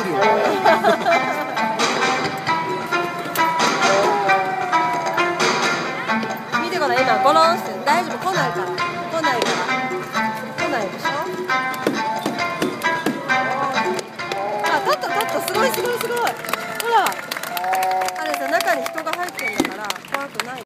るよ。 見てこれ今ゴロンして大丈夫、来ないから来ないから来ないでしょ。あ、立った立った、すごいすごいすごい、ほら。